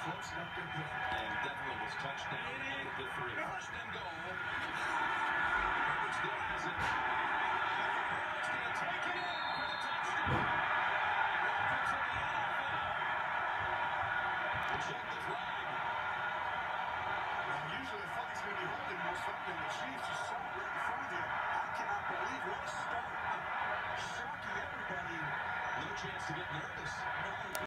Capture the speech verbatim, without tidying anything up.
close enough to hit. And definitely was touchdown at the three. First and goal. Herbert still has it. Herbert's going to take it in for the touchdown. Welcome to the N F L. Check the flag. And usually the flags may be holding most likely the Chiefs. You saw it right in front of you. I cannot believe what a start. Shocking everybody. No chance to get nervous.